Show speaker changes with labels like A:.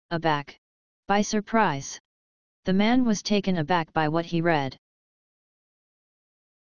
A: Aback. By surprise. The man was taken aback by what he read.